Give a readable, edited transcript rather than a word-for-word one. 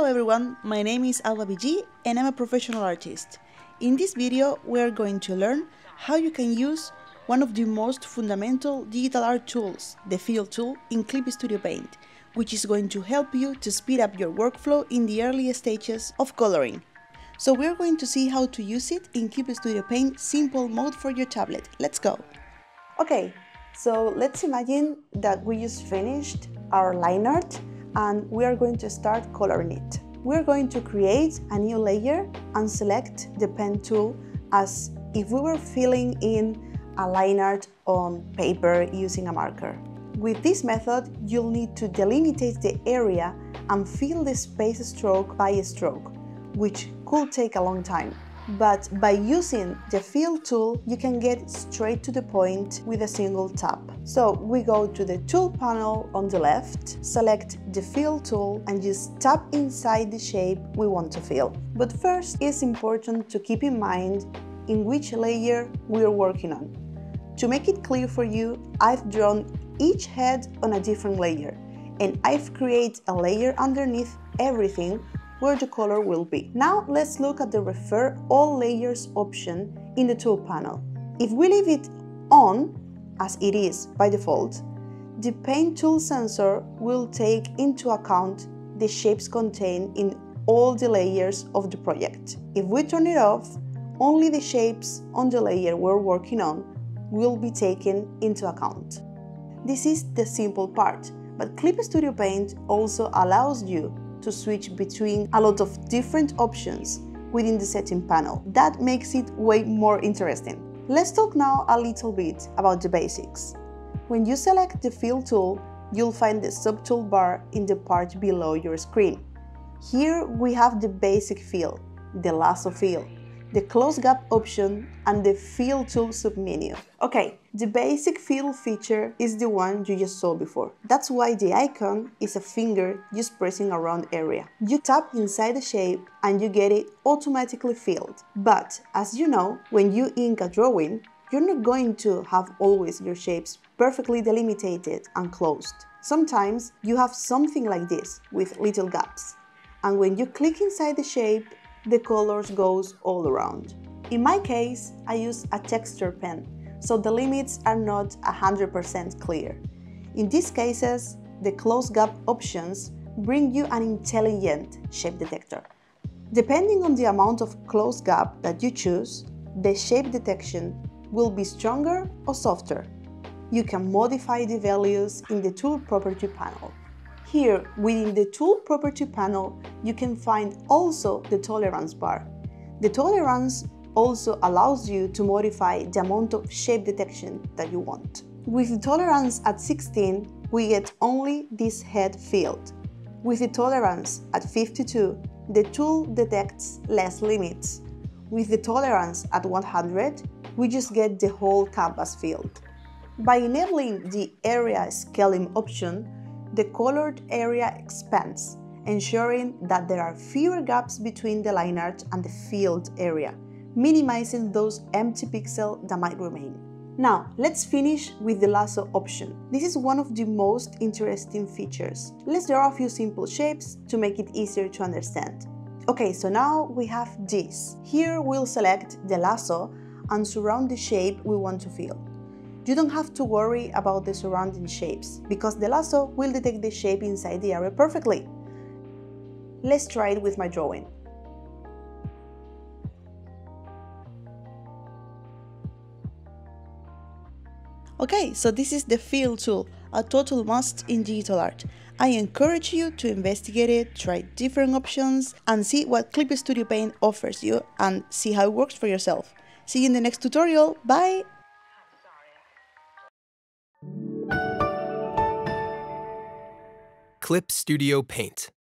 everyone, my name is AlbaBG and I'm a professional artist. In this video we are going to learn how you can use one of the most fundamental digital art tools, the Fill tool in Clip Studio Paint, which is going to help you to speed up your workflow in the early stages of coloring. So we're going to see how to use it in Clip Studio Paint simple mode for your tablet. Let's go! Okay, so let's imagine that we just finished our line art and we are going to start coloring it. We're going to create a new layer and select the pen tool as if we were filling in a line art on paper using a marker. With this method, you'll need to delimitate the area and fill the space stroke by stroke, which could take a long time. But by using the Fill tool, you can get straight to the point with a single tap. So we go to the tool panel on the left, select the Fill tool and just tap inside the shape we want to fill. But first, it's important to keep in mind in which layer we're working on. To make it clear for you, I've drawn each head on a different layer and I've created a layer underneath everything where the color will be. Now let's look at the Refer All Layers option in the tool panel. If we leave it on, as it is by default, the Paint Tool sensor will take into account the shapes contained in all the layers of the project. If we turn it off, only the shapes on the layer we're working on will be taken into account. This is the simple part, but Clip Studio Paint also allows you to switch between a lot of different options within the setting panel. That makes it way more interesting. Let's talk now a little bit about the basics. When you select the Fill tool, you'll find the subtool bar in the part below your screen. Here we have the basic fill, the Lasso Fill, the Close Gap option and the Fill tool submenu. Okay, the basic fill feature is the one you just saw before. That's why the icon is a finger just pressing a round area. You tap inside the shape and you get it automatically filled. But as you know, when you ink a drawing, you're not going to have always your shapes perfectly delimited and closed. Sometimes you have something like this with little gaps. And when you click inside the shape, the colors goes all around. In my case, I use a texture pen, so the limits are not 100% clear. In these cases, the Close Gap options bring you an intelligent shape detector. Depending on the amount of close gap that you choose, the shape detection will be stronger or softer. You can modify the values in the Tool Property panel. Here, within the Tool Property panel, you can find also the tolerance bar. The tolerance also allows you to modify the amount of shape detection that you want. With the tolerance at 16, we get only this head filled. With the tolerance at 52, the tool detects less limits. With the tolerance at 100, we just get the whole canvas filled. By enabling the Area Scaling option, the colored area expands, ensuring that there are fewer gaps between the line art and the filled area, minimizing those empty pixels that might remain. Now, let's finish with the lasso option. This is one of the most interesting features. Let's draw a few simple shapes to make it easier to understand. Okay, so now we have this. Here we'll select the lasso and surround the shape we want to fill. You don't have to worry about the surrounding shapes, because the lasso will detect the shape inside the area perfectly. Let's try it with my drawing. Okay, so this is the Fill tool, a total must in digital art. I encourage you to investigate it, try different options, and see what Clip Studio Paint offers you and see how it works for yourself. See you in the next tutorial. Bye! Clip Studio Paint.